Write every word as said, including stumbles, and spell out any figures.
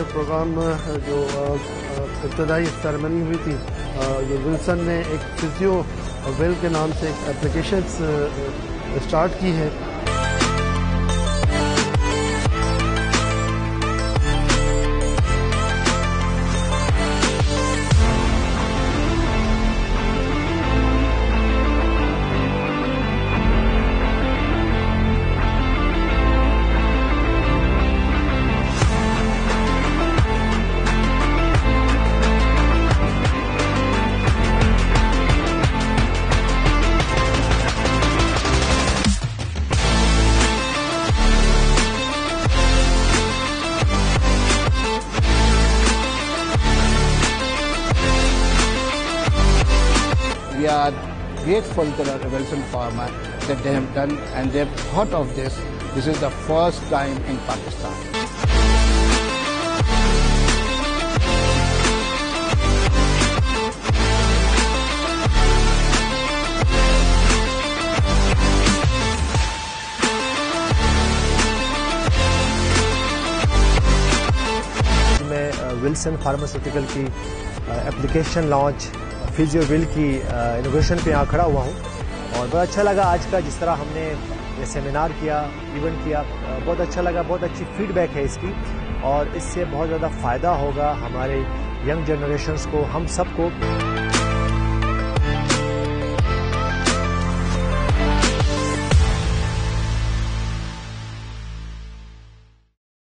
Programme जो इब्तदाई ceremony हुई थी, जो विल्सन ने एक फिजियोविल के नाम से एक एप्लीकेशन स्टार्ट की है। We are grateful to the Revolution Pharma that they have done and they have thought of this. This is the first time in Pakistan. मैं विल्सन फार्मास्यूटिकल की एप्लीकेशन लॉन्च फिजियोविल की innovation पे यहाँ खड़ा हुआ हूँ और बहुत अच्छा लगा आज का जिस तरह हमने ये सेमिनार किया, इवेंट किया, बहुत अच्छा लगा। बहुत अच्छी फीडबैक है इसकी और इससे बहुत ज़्यादा फ़ायदा होगा हमारे यंग जनरेशन्स को, हम सबको।